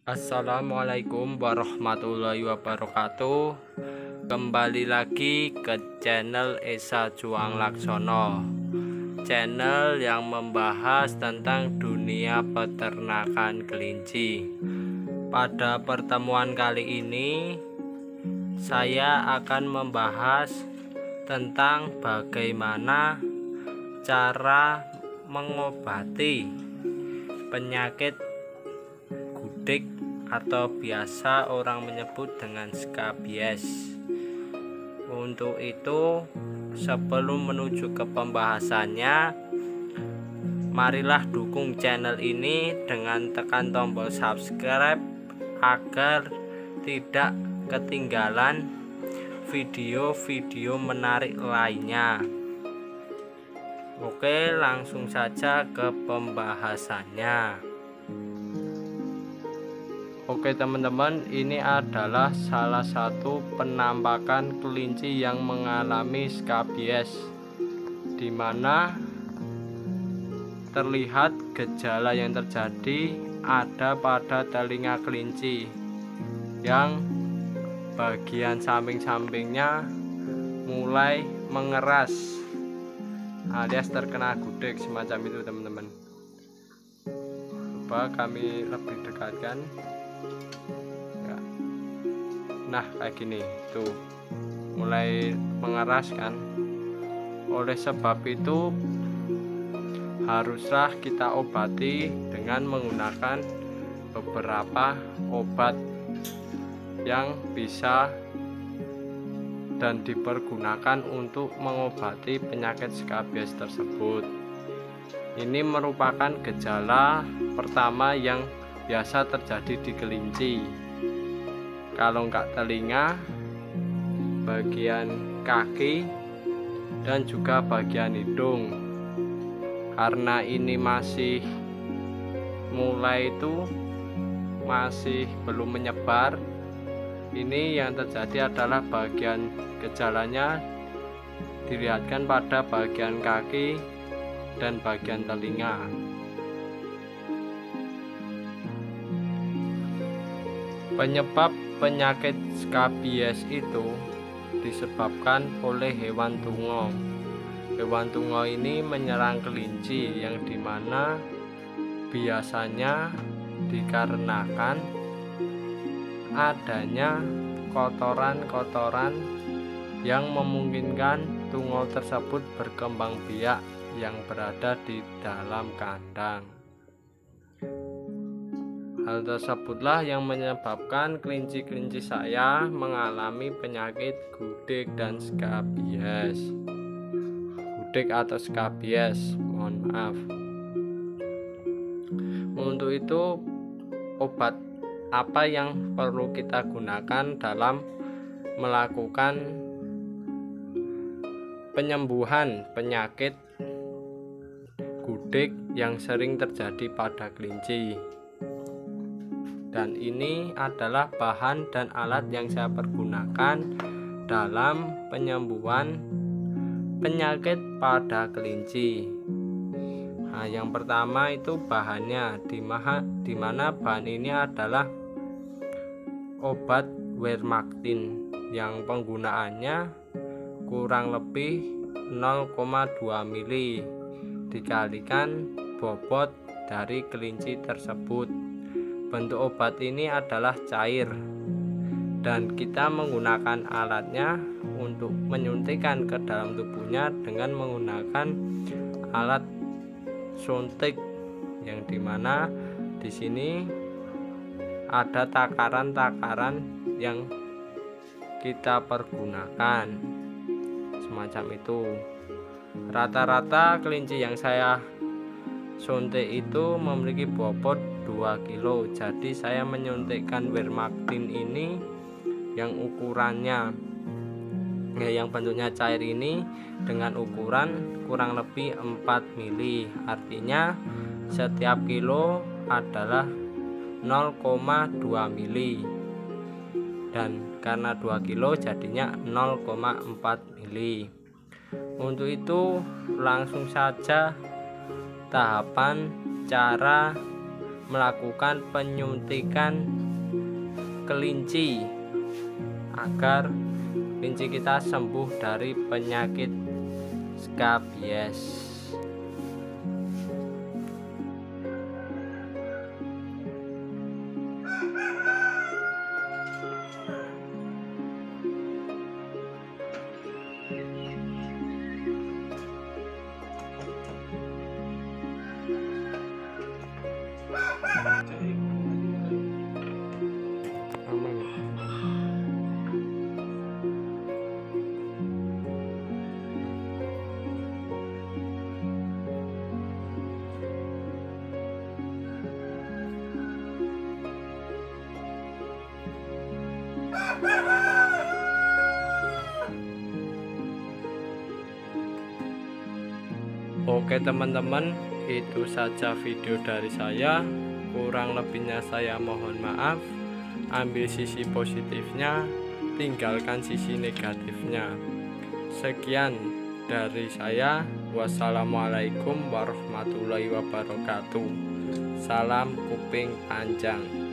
Assalamualaikum warahmatullahi wabarakatuh. Kembali lagi ke channel Esa Juang Laksono, channel yang membahas tentang dunia peternakan kelinci. Pada pertemuan kali ini saya akan membahas tentang bagaimana cara mengobati penyakit gudik atau biasa orang menyebut dengan skabies. Untuk itu, sebelum menuju ke pembahasannya, marilah dukung channel ini dengan tekan tombol subscribe agar tidak ketinggalan video-video menarik lainnya. Oke, langsung saja ke pembahasannya. Oke teman-teman, ini adalah salah satu penampakan kelinci yang mengalami skabies, di mana terlihat gejala yang terjadi ada pada telinga kelinci yang bagian samping-sampingnya mulai mengeras alias terkena gudeg semacam itu teman-teman. Coba kami lebih dekatkan. Nah kayak gini tuh, mulai mengeras kan. Oleh sebab itu haruslah kita obati dengan menggunakan beberapa obat yang bisa dan dipergunakan untuk mengobati penyakit skabies tersebut. Ini merupakan gejala pertama yang biasa terjadi di kelinci. Kalau enggak telinga, bagian kaki dan juga bagian hidung. Karena ini masih belum menyebar, ini yang terjadi adalah bagian gejalanya dilihatkan pada bagian kaki dan bagian telinga. Penyebab penyakit skabies itu disebabkan oleh hewan tungau. Hewan tungau ini menyerang kelinci, yang dimana biasanya dikarenakan adanya kotoran-kotoran yang memungkinkan tungau tersebut berkembang biak yang berada di dalam kandang. Hal tersebutlah yang menyebabkan kelinci-kelinci saya mengalami penyakit gudik dan skabies. Gudik atau skabies, mohon maaf. Untuk itu, obat apa yang perlu kita gunakan dalam melakukan penyembuhan penyakit gudik yang sering terjadi pada kelinci? Dan ini adalah bahan dan alat yang saya pergunakan dalam penyembuhan penyakit pada kelinci. Nah, yang pertama itu bahannya, di mana bahan ini adalah obat Wermactin yang penggunaannya kurang lebih 0,2 mili dikalikan bobot dari kelinci tersebut. Bentuk obat ini adalah cair dan kita menggunakan alatnya untuk menyuntikkan ke dalam tubuhnya dengan menggunakan alat suntik, yang dimana di sini ada takaran-takaran yang kita pergunakan semacam itu. Rata-rata kelinci yang saya suntik itu memiliki bobot 2 kilo. Jadi saya menyuntikkan Wermactin ini yang ukurannya yang bentuknya cair ini dengan ukuran kurang lebih 4 mili. Artinya setiap kilo adalah 0,2 mili. Dan karena 2 kilo jadinya 0,4 mili. Untuk itu langsung saja tahapan cara melakukan penyuntikan kelinci agar kelinci kita sembuh dari penyakit skabies. Oke teman-teman, itu saja video dari saya. Kurang lebihnya saya mohon maaf. Ambil sisi positifnya, tinggalkan sisi negatifnya. Sekian dari saya. Wassalamualaikum warahmatullahi wabarakatuh. Salam kuping panjang.